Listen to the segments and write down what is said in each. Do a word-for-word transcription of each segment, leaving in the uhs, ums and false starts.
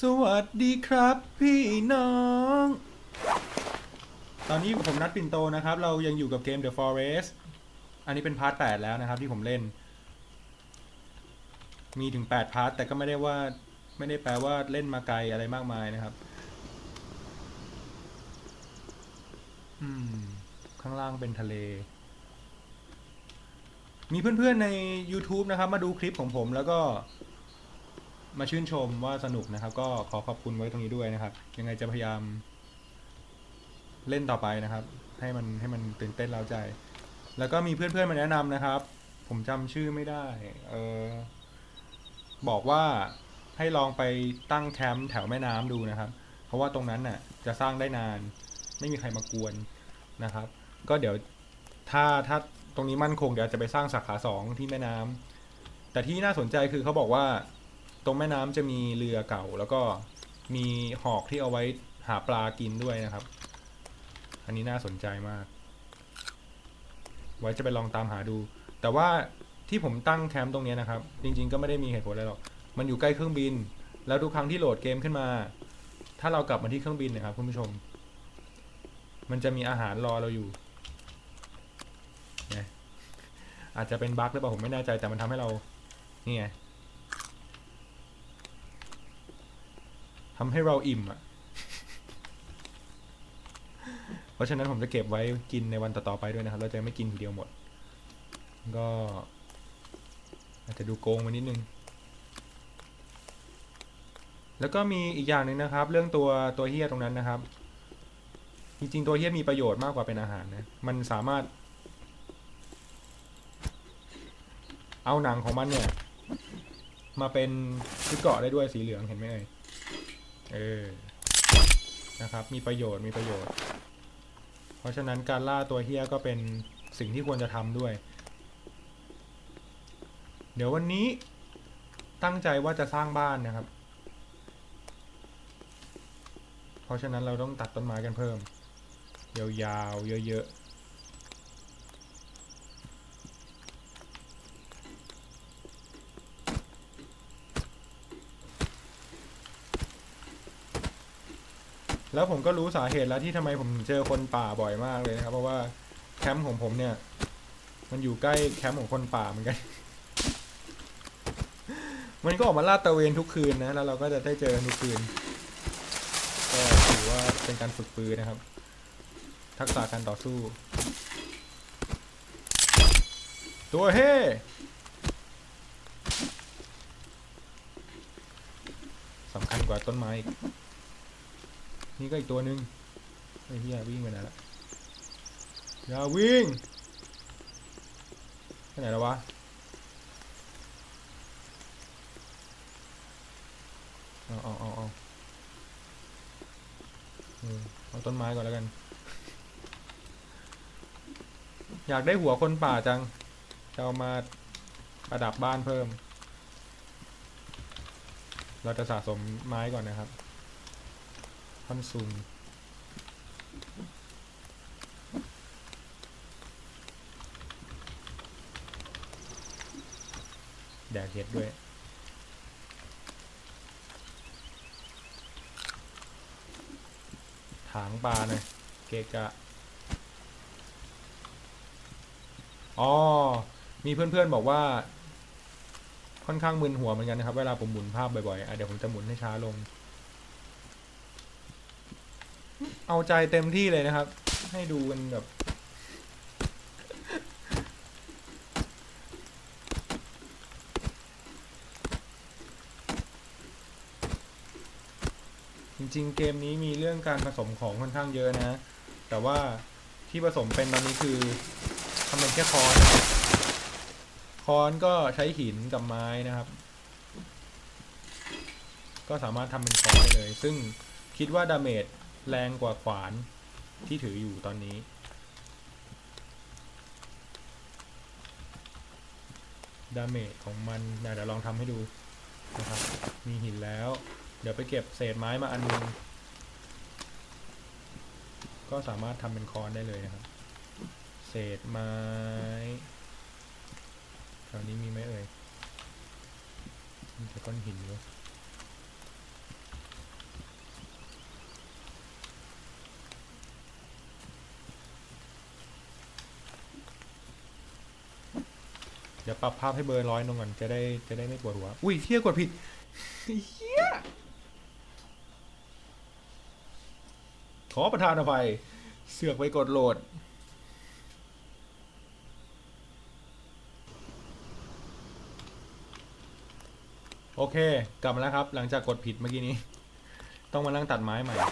สวัสดีครับพี่น้อง ตอนนี้อยู่กับผมนัดปิ่นโตนะครับ เรายังอยู่กับเกม The Forest อันนี้เป็นพาร์ทแปดแล้วนะครับที่ผมเล่น มีถึงแปดพาร์ทแต่ก็ไม่ได้ว่าไม่ได้แปลว่าเล่นมาไกลอะไรมากมายนะครับอืมข้างล่างเป็นทะเล มีเพื่อนๆใน YouTube นะครับมาดูคลิปของผมแล้วก็มาชื่นชมว่าสนุกนะครับก็ขอขอบคุณไว้ตรงนี้ด้วยนะครับยังไงจะพยายามเล่นต่อไปนะครับให้มันให้มันตื่นเต้นเร้าใจแล้วก็มีเพื่อนๆมาแนะนำนะครับผมจำชื่อไม่ได้เออบอกว่าให้ลองไปตั้งแคมป์แถวแม่น้ำดูนะครับเพราะว่าตรงนั้นน่ะจะสร้างได้นานไม่มีใครมากวนนะครับก็เดี๋ยวถ้าถ้าตรงนี้มั่นคงเดี๋ยวจะไปสร้างสาขาสองที่แม่น้ำแต่ที่น่าสนใจคือเขาบอกว่าตรงแม่น้ำจะมีเรือเก่าแล้วก็มีหอกที่เอาไว้หาปลากินด้วยนะครับอันนี้น่าสนใจมากไว้จะไปลองตามหาดูแต่ว่าที่ผมตั้งแคมป์ตรงนี้นะครับจริงๆก็ไม่ได้มีเหตุผลอะไรหรอกมันอยู่ใกล้เครื่องบินแล้วทุกครั้งที่โหลดเกมขึ้นมาถ้าเรากลับมาที่เครื่องบินนะครับคุณผู้ชมมันจะมีอาหารรอเราอยู่เนี่ยอาจจะเป็นบั๊กหรือเปล่าผมไม่แน่ใจแต่มันทำให้เรานี่ไงทำให้เราอิ่มอ่ะเพราะฉะนั้นผมจะเก็บไว้กินในวันต่อๆไปด้วยนะครับเราจะไม่กินทีเดียวหมดก็อาจจะดูโกงมานิดนึงแล้วก็มีอีกอย่างหนึ่งนะครับเรื่องตัวตัวเฮี้ยตรงนั้นนะครับจริงๆตัวเฮี้ยมีประโยชน์มากกว่าเป็นอาหารนะมันสามารถเอาหนังของมันเนี่ยมาเป็นชุดเกราะได้ด้วยสีเหลืองเห็นไหมเอ่ยเออนะครับมีประโยชน์มีประโยชน์เพราะฉะนั้นการล่าตัวเฮี้ยก็เป็นสิ่งที่ควรจะทำด้วยเดี๋ยววันนี้ตั้งใจว่าจะสร้างบ้านนะครับเพราะฉะนั้นเราต้องตัดต้นไม้กันเพิ่มยาวๆเยอะๆแล้วผมก็รู้สาเหตุแล้วที่ทำไมผมเจอคนป่าบ่อยมากเลยนะครับเพราะว่าแคมป์ของผมเนี่ยมันอยู่ใกล้แคมป์ของคนป่าเหมือนกัน มันก็ออกมาลาดตระเวนทุกคืนนะแล้วเราก็จะได้เจอทุกคืนก็ถือว่าเป็นการฝึกปืนนะครับทักษะการต่อสู้ตัวเฮ่สำคัญกว่าต้นไม้อีกนี่ก็อีกตัวหนึ่งไอ้เหี้ยวิ่งไปไหนละอย่าวิ่งไปไหนแล้ววะเอาเอาเอาเอาเอาต้นไม้ก่อนแล้วกันอยากได้หัวคนป่าจังจะเอามาประดับบ้านเพิ่มเราจะสะสมไม้ก่อนนะครับท่อนซุงแดกเห็ดด้วยถางปลาหน่อยเกะกะอ๋อมีเพื่อนๆบอกว่าค่อนข้างมึนหัวเหมือนกันนะครับเวลาผมหมุนภาพบ่อยๆเดี๋ยวผมจะหมุนให้ช้าลงเอาใจเต็มที่เลยนะครับให้ดูกันแบบจริงๆเกมนี้มีเรื่องการผสมของค่อนข้างเยอะนะแต่ว่าที่ผสมเป็นตอนนี้คือทำเป็นแค่คอนคอนก็ใช้หินกับไม้นะครับก็สามารถทำเป็นคอนได้เลยซึ่งคิดว่าดาเมจแรงกว่าขวานที่ถืออยู่ตอนนี้ดาเมจของมันเดี๋ยวลองทำให้ดูนะครับมีหินแล้วเดี๋ยวไปเก็บเศษไม้มาอันนึงก็สามารถทำเป็นคอนได้เลยนะครับเศษไม้แถวนี้มีไหมเอ่ยมีแต่ก้อนหินอยู่เดี๋ยวปรับภาพให้เบอร์ร้อยลงก่อนจะได้จะได้ไม่ปวดหัวอุ้ยเที่ยกดผิดเฮียขอประทานอภัยเสือกไปกดโหลดโอเคกลับมาแล้วครับหลังจากกดผิดเมื่อกี้นี้ต้องมานั่งตัดไม้ใหม่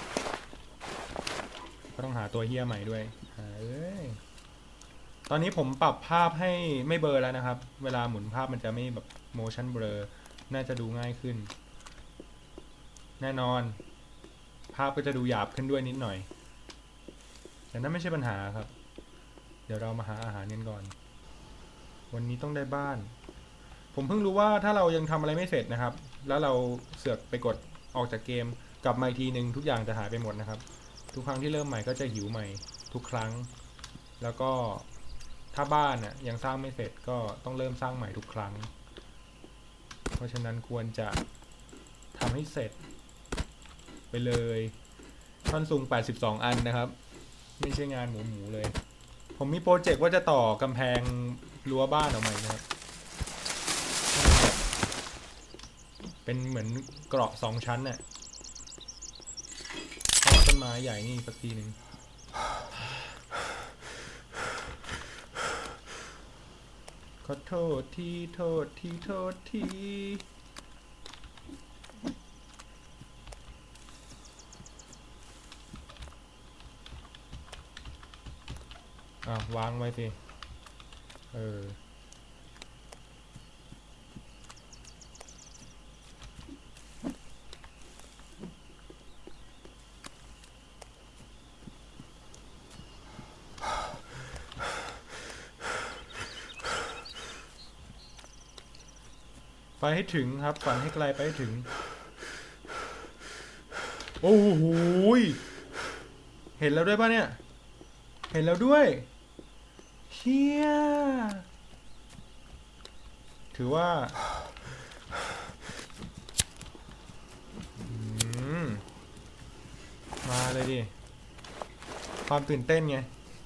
ก็ต้องหาตัวเฮียใหม่ด้วยเอ้ยตอนนี้ผมปรับภาพให้ไม่เบลอแล้วนะครับเวลาหมุนภาพมันจะไม่แบบ motion blur น่าจะดูง่ายขึ้นแน่นอนภาพก็จะดูหยาบขึ้นด้วยนิดหน่อยแต่นั่นไม่ใช่ปัญหาครับเดี๋ยวเรามาหาอาหารกันก่อนวันนี้ต้องได้บ้านผมเพิ่งรู้ว่าถ้าเรายังทำอะไรไม่เสร็จนะครับแล้วเราเสือกไปกดออกจากเกมกลับมาอีกทีนึงทุกอย่างจะหายไปหมดนะครับทุกครั้งที่เริ่มใหม่ก็จะหิวใหม่ทุกครั้งแล้วก็ถ้าบ้านน่ะยังสร้างไม่เสร็จก็ต้องเริ่มสร้างใหม่ทุกครั้งเพราะฉะนั้นควรจะทำให้เสร็จไปเลยท่อนสูงแปดสิบสองอันนะครับไม่ใช่งานหมูหมูเลยผมมีโปรเจกต์ว่าจะต่อกำแพงรั้วบ้านออกมานะครับเป็นเหมือนเกราะสองชั้นน่ะต้นไม้ใหญ่นี่สักทีหนึ่งขอโทษทีโทษทีโทษทีอ่ะวางไว้สิเออไปให้ถึงครับฝันให้ไกลไปให้ถึงโอ้โหเห็นแล้วด้วยป่ะเนี่ยเห็นแล้วด้วยเฮียถือว่ามาเลยดิความตื่นเต้นไง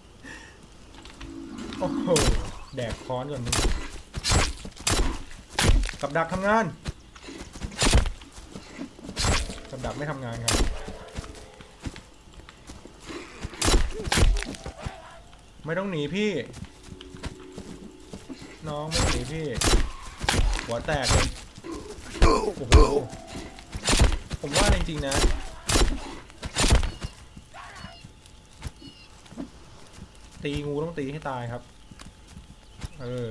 โอ้โหแดกค้อนก่อนนึงกับดักทำงานกับดักไม่ทำงานครับไม่ต้องหนีพี่น้องไม่หนีพี่หัวแตกเลยโอ้โหผมว่าจริงๆนะตีงูต้องตีให้ตายครับเออ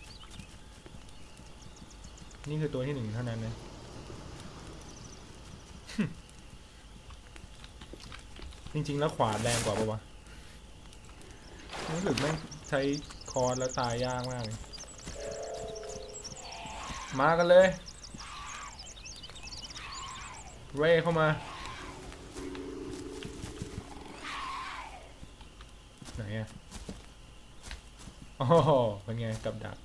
นี่คือตัวที่หนึ่งเท่านั้นนะจริงๆแล้วขวานแรงกว่าปะวะรู้สึกแม่งใช้คอร์สแล้วตายยากมากเลยมากันเลยเร่เข้ามาไหนอะโอ้โหเป็นไงกับดัก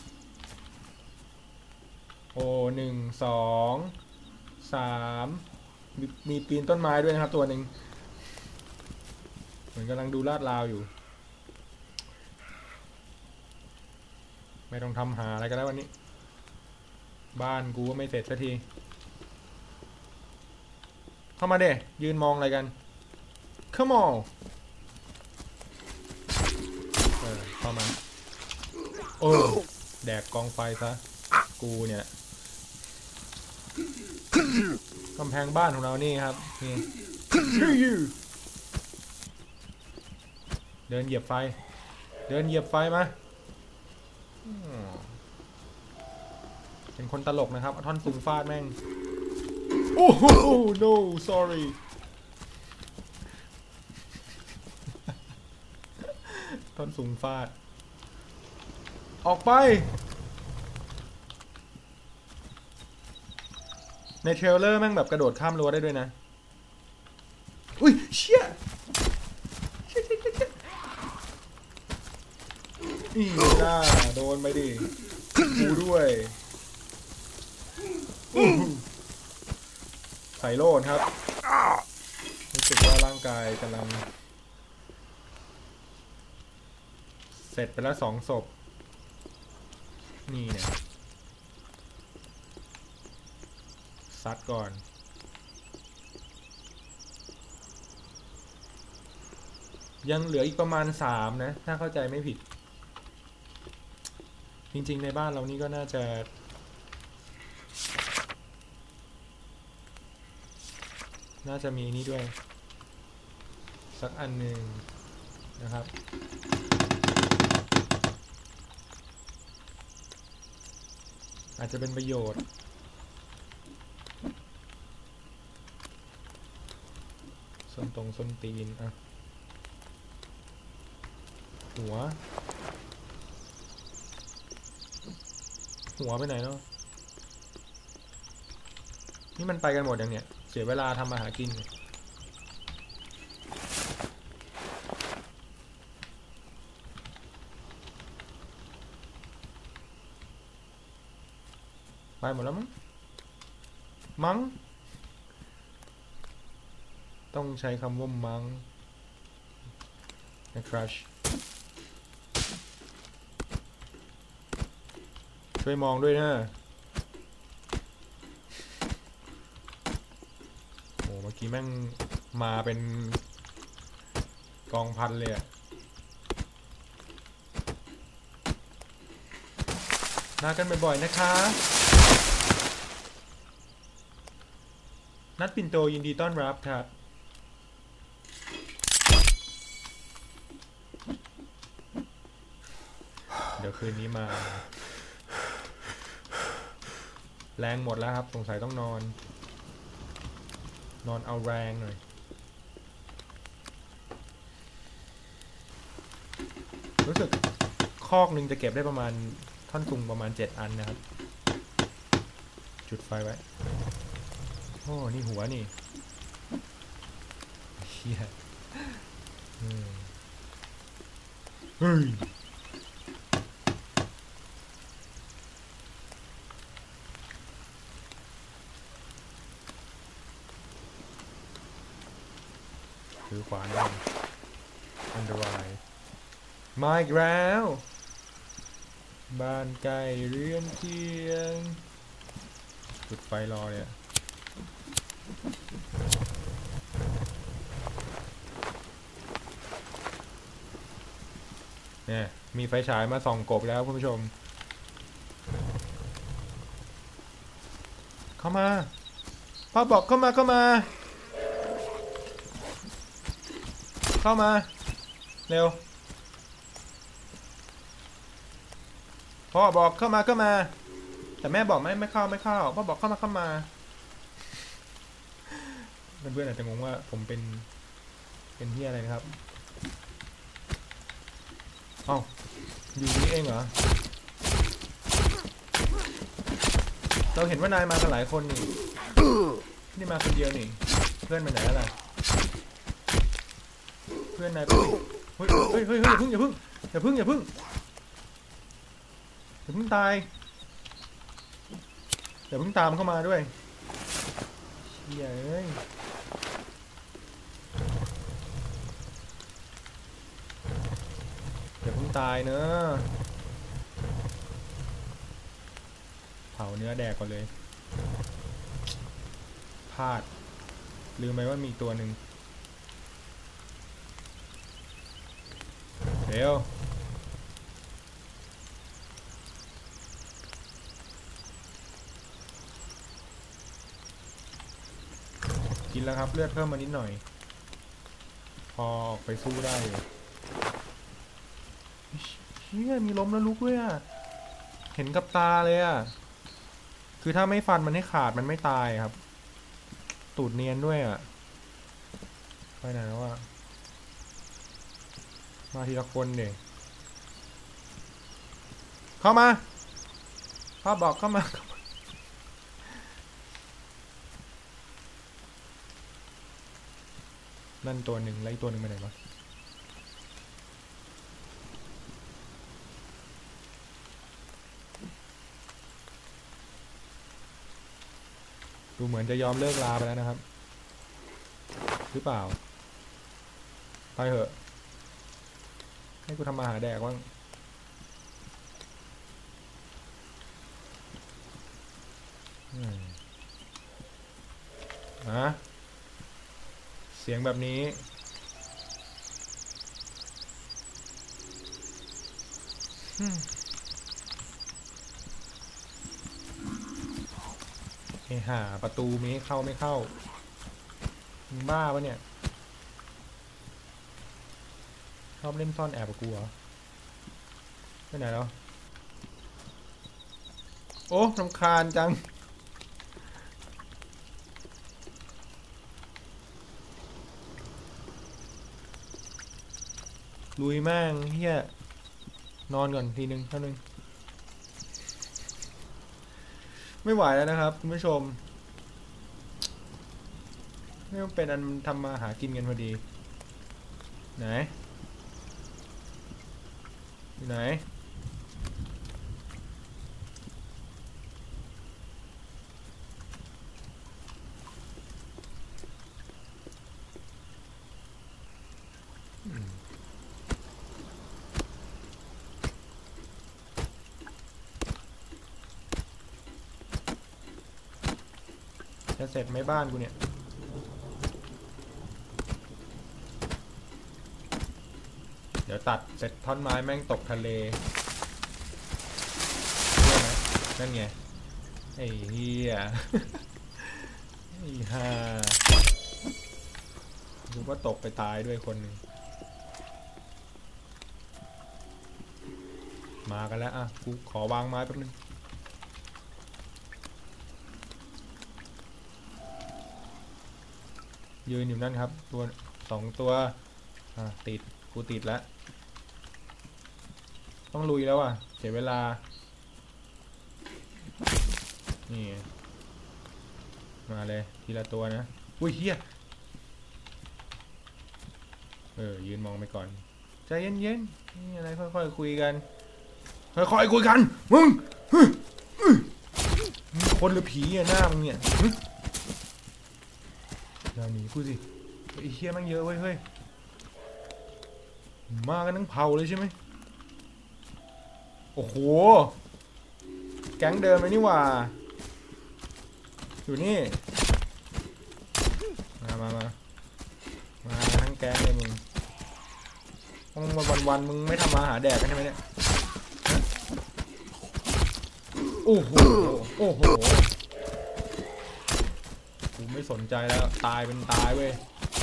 โอ้หนึ่งสองสามมีมีปีนต้นไม้ด้วยนะครับตัวหนึ่งเหมือนกำลังดูลาดราวอยู่ไม่ต้องทำหาอะไรกันแล้ววันนี้บ้านกูก็ไม่เสร็จสักทีเข้ามาเด้ยืนมองอะไรกัน come on เออเข้ามาโอ้แดกกองไฟซะกูเนี่ยกำแพงบ้านของเรานี่ครับนี่เดินเหยียบไฟเดินเหยียบไฟมาเป็นคนตลกนะครับเอาท่อนสูงฟาดแม่งโอ้โห no sorry ท่อนสูงฟาดออกไปในเทรลเลอร์แม่งแบบกระโดดข้ามรั้วได้ด้วยนะอุ้ยเชี่ยอีน่าโดนไปดิกูด้วยไผ่โลดครับรู้สึกว่าร่างกายกำลังเสร็จไปแล้วสองศพนี่เนี่ยซัดก่อนยังเหลืออีกประมาณสามนะถ้าเข้าใจไม่ผิดจริงๆในบ้านเรานี่ก็น่าจะน่าจะมีนี่ด้วยสักอันหนึ่งนะครับอาจจะเป็นประโยชน์ส้นตรงส้นตีนอ่ะหัวหัวไปไหนเนาะนี่มันไปกันหมดยังเนี่ยเสียเวลาทำมาหากินไปหมดแล้วมั้งมั้งต้องใช้คำว่ามั้งนะครัชช่วยมองด้วยนะโอ้เมื่อกี้แม่งมาเป็นกองพันเลยอะมากันบ่อยๆนะคะนัดปิ่นโตยินดีต้อนรับครับเดี๋ยวคืนนี้มาแรงหมดแล้วครับสงสัยต้องนอนนอนเอาแรงหน่อยรู้สึกคอกหนึ่งจะเก็บได้ประมาณท่อนซุงประมาณเจ็ดอันนะครับจุดไฟไว้โอ้นี่หัวนี่เฮียเฮ้ยถือขวานได้อันตรายมาอีกแล้วบ้านใกล้เรือนเคียงจุดไฟรอเนี่ยเนี่ยมีไฟฉายมาส่องกบแล้วคุณผู้ชมเข้ามาพ่อบอกเข้ามาเข้ามาเข้ามาเร็วพ่อบอกเข้ามาเข้ามาแต่แม่บอกไม่ไม่เข้าไม่เข้าพ่อบอกเข้ามาเข้ามาเพื่อนๆอาจจะงงว่าผมเป็นเป็นที่อะไรนะครับเอ้าอยู่นี่เองเหรอเราเห็นว่านายมากันหลายคนนี่นี่มาคนเดียวนี่เพื่อนไปไหนอะไรเพื่อนนายไปเฮ้ยเฮ้ยเฮ้ยอย่าพึ่งอย่าพึ่งอย่าพึ่งอย่าพึ่งอย่าพึ่งตายอย่าพึ่งตามเข้ามาด้วยเชี่ยเอ้ยอย่าพึ่งตายเนอะเผาเนื้อแดกก่อนเลยพลาดลืมไปว่ามีตัวหนึ่งเร็วกินแล้วครับเลือดเพิ่มมานิดหน่อยพอออกไปสู้ได้อยู่เชี่ยมีล้มแล้วลุกด้วยอ่ะเห็นกับตาเลยอ่ะคือถ้าไม่ฟันมันให้ขาดมันไม่ตายครับตูดเนียนด้วยอ่ะไปไหนแล้วอ่ะมาทีละคนเด็กเข้ามาพ่อบอกเข้ามานั่นตัวหนึ่งไล่ตัวหนึ่งไปไหนวะดูเหมือนจะยอมเลิกลาไปแล้วนะครับหรือเปล่าไปเถอะให้กูทำมาหาแดกบ้างนะเสียงแบบนี้ไอ้ห่าประตูมีเข้าไม่เข้ามึงบ้าปะเนี่ยชอบเล่นซ่อนแอบกับกูเหรอไปไหนแล้วโอ้รำคาญจังลุยแม่งเฮียนอนก่อนทีนึงเท่านึงไม่ไหวแล้วนะครับคุณผู้ชมไม่เป็นอันทำมาหากินกันพอดีไหนไหนจะเสร็จไหมบ้านกูเนี่ยเดี๋ยวตัดเสร็จท่อนไม้แม่งตกทะเลเชื่อไหมนั่นไงไอ้เหี้ยไอ้ห่าดูว่าตกไปตายด้วยคนหนึ่งมากันแล้วอ่ะกูขอวางไม้แป๊บนึงยืนอยู่นั่นครับตัวสองตัวอ่ะติดกูติดแล้วต้องลุยแล้วอ่ะเสียเวลานี่มาเลยทีละตัวนะอุ้ยเฮียเออยืนมองไปก่อนใจเย็นๆนี่อะไรค่อยๆคุยกันค่อยๆคุยกันมึงคนหรือผีอะหน้ามึงเนี่ยอย่าหนีกูสิไอ้เฮียมันเยอะเว้ยเฮ้ยมากันทั้งเผ่าเลยใช่ไหมโอ้โหแก๊งเดิมไปนี่ว่าอยู่นี่มามามามาทั้งแก๊งเลยมึงต้องวันวันมึงไม่ทำมาหาแดกกันใช่ไหมเนี่ยโอ้โหโอ้โหกูไม่สนใจแล้วตายเป็นตายเว้ย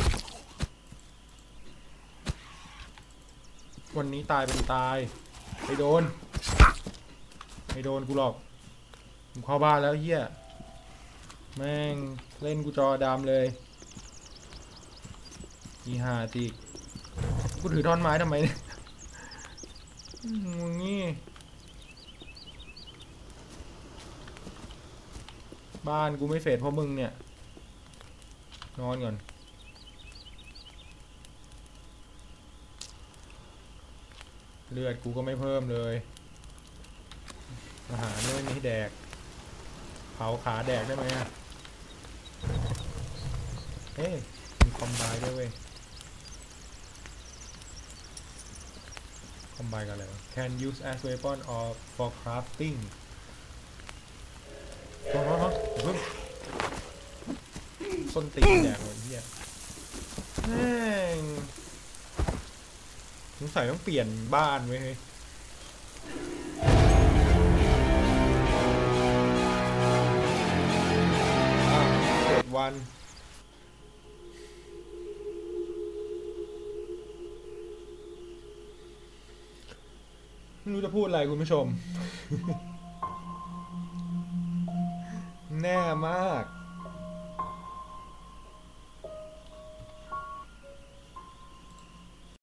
วันนี้ตายเป็นตายไม่โดนไม่โดนกูหรอกกูเข้าบ้านแล้วเฮียแม่งเล่นกูจอดำเลยอีห่าตีกูถือท่อนไม้ทำไมเนี่ยมึงนี่บ้านกูไม่เสร็จเพราะมึงเนี่ยนอนก่อนเลือดกูก็ไม่เพิ่มเลยอาหารไม่มีให้แดกเผาขาแดกได้ไหมอ่ะเฮ้ยมีคอมไบด้วยเว้ยคอมไบกันอะไรวะ can use as weapon or for crafting โอ้โหเพิ่งส้นตีนแดกเลยเฮียแม่งสงสัยต้องเปลี่ยนบ้านไว้เฮ้ยเจ็ดวันไม่รู้จะพูดอะไรคุณผู้ชม แน่มาก